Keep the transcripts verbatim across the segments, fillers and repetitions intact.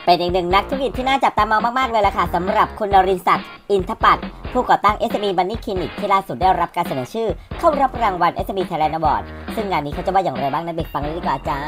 เป็นอีกหนึ่งนักธุรกิจที่น่าจับตามองมากๆเลยล่ะค่ะสำหรับคุณนรินทร์ศักดิ์อินทปัตย์ผู้ก่อตั้ง เอส เอ็ม อี Money Clinic ที่ล่าสุดได้รับการเสนอชื่อเข้ารับรางวัล เอส เอ็ม อี Thailand Award ซึ่งงานนี้เขาจะว่าอย่างไรบ้างนั้นไปฟังเลยดีกว่าจ้า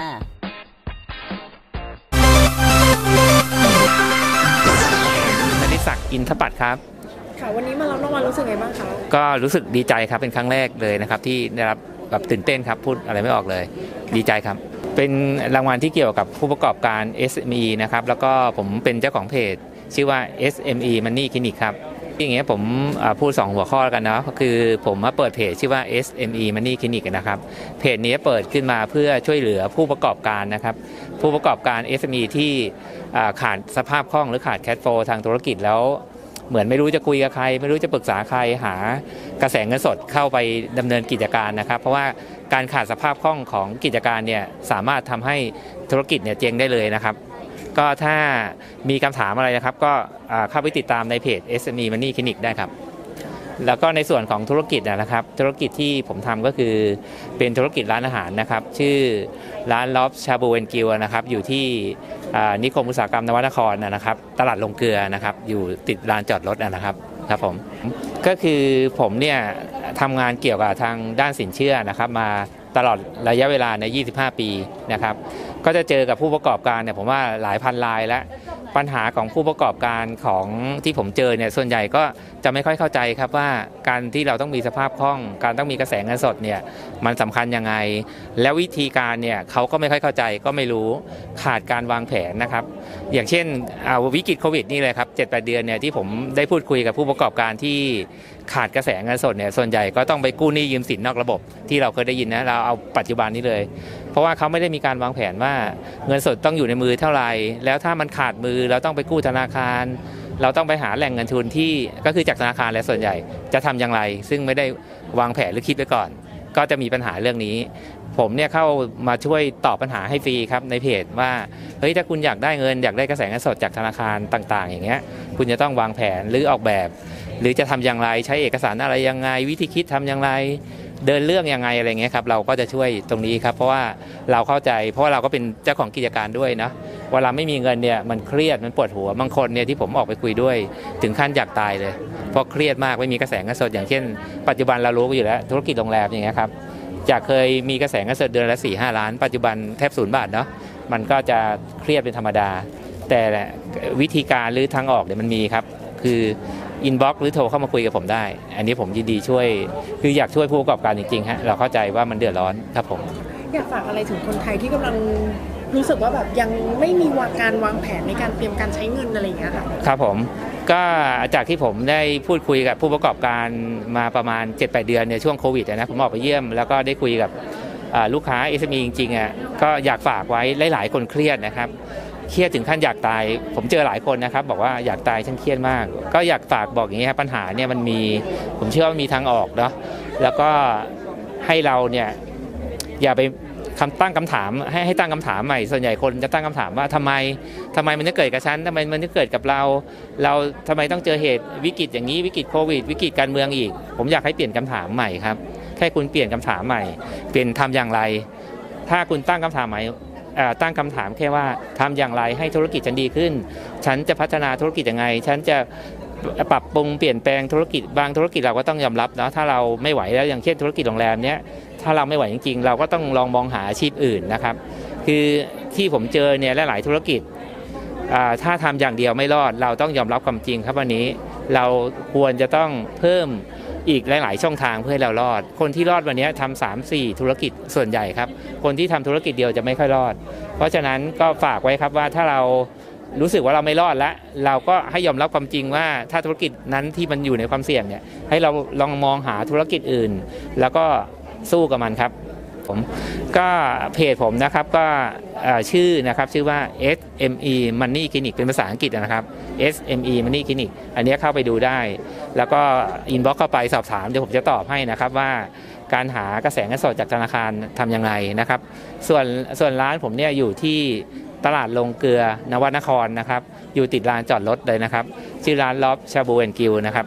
นรินทร์ศักดิ์อินทปัตย์ครับค่ะวันนี้มารับรางวัลรู้สึกไงบ้างคะก็รู้สึกดีใจครับเป็นครั้งแรกเลยนะครับที่ได้รับแบบตื่นเต้นครับพูดอะไรไม่ออกเลยดีใจครับเป็นรางวัลที่เกี่ยวกับผู้ประกอบการ เอส เอ็ม อี นะครับแล้วก็ผมเป็นเจ้าของเพจชื่อว่า เอส เอ็ม อี Money Clinic ครับอย่างเงี้ยผมพูดสองหัวข้อกันเนาะก็คือผมมาเปิดเพจชื่อว่า เอส เอ็ม อี Money Clinic นะครับเพจนี้เปิดขึ้นมาเพื่อช่วยเหลือผู้ประกอบการนะครับผู้ประกอบการ เอส เอ็ม อี ที่ขาดสภาพคล่องหรือขาดแคชโฟลว์ทางธุรกิจแล้วเหมือนไม่รู้จะคุยกับใครไม่รู้จะปรึกษาใครหากระแสเงินสดเข้าไปดำเนินกิจการนะครับเพราะว่าการขาดสภาพคล่องของกิจการเนี่ยสามารถทำให้ธุรกิจเนี่ยเจ๊งได้เลยนะครับก็ถ้ามีคำถามอะไรนะครับก็เข้าไปติดตามในเพจ เอส เอ็ม อี Money Clinic ได้ครับแล้วก็ในส่วนของธุรกิจนะครับธุรกิจที่ผมทำก็คือเป็นธุรกิจร้านอาหารนะครับชื่อร้านล็อบชาบูเอนกิวนะครับอยู่ที่นิคมอุตสาหกรรมนวนครนะครับตลาดลงเกลือนะครับอยู่ติดลานจอดรถนะครับครับผมก็คือผมเนี่ยทำงานเกี่ยวกับทางด้านสินเชื่อนะครับมาตลอดระยะเวลาในยี่สิบห้าปีนะครับก็จะเจอกับผู้ประกอบการเนี่ยผมว่าหลายพันรายและปัญหาของผู้ประกอบการของที่ผมเจอเนี่ยส่วนใหญ่ก็จะไม่ค่อยเข้าใจครับว่าการที่เราต้องมีสภาพคล่องการต้องมีกระแสเงินสดเนี่ยมันสำคัญยังไงแล้ววิธีการเนี่ยเขาก็ไม่ค่อยเข้าใจก็ไม่รู้ขาดการวางแผนนะครับอย่างเช่นวิกฤตโควิดนี่เลยครับเจ็ดแปดเดือนเนี่ยที่ผมได้พูดคุยกับผู้ประกอบการที่ขาดกระแสเงินสดเนี่ยส่วนใหญ่ก็ต้องไปกู้หนี้ยืมสินนอกระบบที่เราเคยได้ยินนะเราเอาปัจจุบันนี้เลยเพราะว่าเขาไม่ได้มีการวางแผนว่าเงินสดต้องอยู่ในมือเท่าไหร่แล้วถ้ามันขาดมือเราต้องไปกู้ธนาคารเราต้องไปหาแหล่งเงินทุนที่ก็คือจากธนาคารและส่วนใหญ่จะทำอย่างไรซึ่งไม่ได้วางแผนหรือคิดไว้ก่อนก็จะมีปัญหาเรื่องนี้ผมเนี่ยเข้ามาช่วยตอบปัญหาให้ฟรีครับในเพจว่าเฮ้ยถ้าคุณอยากได้เงินอยากได้กระแสเงินสดจากธนาคารต่างๆอย่างเงี้ยคุณจะต้องวางแผนหรือออกแบบหรือจะทำอย่างไรใช้เอกสารอะไรยังไงวิธีคิดทำอย่างไรเดินเรื่องยังไงอะไรเงี้ยครับเราก็จะช่วยตรงนี้ครับเพราะว่าเราเข้าใจเพราะว่าเราก็เป็นเจ้าของกิจการด้วยนะเวลาไม่มีเงินเนี่ยมันเครียดมันปวดหัวบางคนเนี่ยที่ผมออกไปคุยด้วยถึงขั้นอยากตายเลยเพราะเครียดมากไม่มีกระแสเงินสดอย่างเช่นปัจจุบันเรารู้อยู่แล้วธุรกิจโรงแรมอย่างเงี้ยครับจากเคยมีกระแสเงินสดเดือนละสี่ห้าล้านปัจจุบันแทบศูนย์บาทเนาะมันก็จะเครียดเป็นธรรมดาแต่วิธีการหรือทางออกเนี่ยมันมีครับคืออินบ็อกซ์หรือโทรเข้ามาคุยกับผมได้อันนี้ผมยินดีช่วยคืออยากช่วยผู้ประกอบการจริงๆฮะเราเข้าใจว่ามันเดือดร้อนครับผมอยากฝากอะไรถึงคนไทยที่กำลังรู้สึกว่าแบบยังไม่มีวางการวางแผนในการเตรียมการใช้เงินอะไรอย่างเงี้ยค่ะครับผมก็จากที่ผมได้พูดคุยกับผู้ประกอบการมาประมาณ เจ็ดแปด เดือนในช่วงโควิดนะผมออกไปเยี่ยมแล้วก็ได้คุยกับลูกค้า เอส เอ็ม อี จริงๆอ่ะก็อยากฝากไว้หลายๆคนเครียดนะครับเครียดถึงขั้นอยากตายผมเจอหลายคนนะครับบอกว่าอยากตายฉันเครียดมากก็อยากฝากบอกอย่างนี้ครับปัญหาเนี่ยมันมีผมเชื่อว่ามีทางออกเนาะแล้วก็ให้เราเนี่ยอย่าไปคำตั้งคำถามให้ให้ตั้งคำถามใหม่ส่วนใหญ่คนจะตั้งคำถามว่าทำไมทำไมมันจะเกิดกับฉันทำไมมันจะเกิดกับเราเราทำไมต้องเจอเหตุวิกฤตอย่างนี้วิกฤตโควิดวิกฤตการเมืองอีกผมอยากให้เปลี่ยนคำถามใหม่ครับแค่คุณเปลี่ยนคำถามใหม่เปลี่ยนทำอย่างไรถ้าคุณตั้งคำถามใหม่ตั้งคำถามแค่ว่าทำอย่างไรให้ธุรกิจฉันดีขึ้นฉันจะพัฒนาธุรกิจยังไงฉันจะปรับปรุงเปลี่ยนแปลงธุรกิจบางธุรกิจเราก็ต้องยอมรับนะถ้าเราไม่ไหวแล้วอย่างเช่นธุรกิจโรงแรมเนี้ยถ้าเราไม่ไหวจริงๆเราก็ต้องลองมองหาอาชีพอื่นนะครับคือที่ผมเจอเนี่ยหลายๆธุรกิจถ้าทำอย่างเดียวไม่รอดเราต้องยอมรับความจริงครับวันนี้เราควรจะต้องเพิ่มอีกหลายๆช่องทางเพื่อให้เรารอดคนที่รอดวันนี้ทำ สาม สี่ ธุรกิจส่วนใหญ่ครับคนที่ทำธุรกิจเดียวจะไม่ค่อยรอดเพราะฉะนั้นก็ฝากไว้ครับว่าถ้าเรารู้สึกว่าเราไม่รอดแล้วเราก็ให้ยอมรับความจริงว่าถ้าธุรกิจนั้นที่มันอยู่ในความเสี่ยงเนี่ยให้เราลองมองหาธุรกิจอื่นแล้วก็สู้กับมันครับผมก็เพจผมนะครับก็ชื่อนะครับชื่อว่า เอส เอ็ม อี Money Clinic เป็นภาษาอังกฤษนะครับ เอส เอ็ม อี Money Clinic อันนี้เข้าไปดูได้แล้วก็อินบ็อกซ์เข้าไปสอบถามเดี๋ยวผมจะตอบให้นะครับว่าการหากระแสเงินสดจากธนาคารทำยังไงนะครับส่วนส่วนร้านผมเนี่ยอยู่ที่ตลาดลงเกลือนวนครนะครับอยู่ติดลานจอดรถเลยนะครับชื่อร้านล็อบชาบูแอนด์กิลนะครับ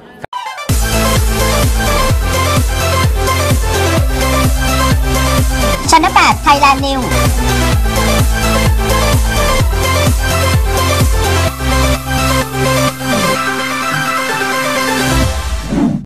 ชั้นแปด Thailand News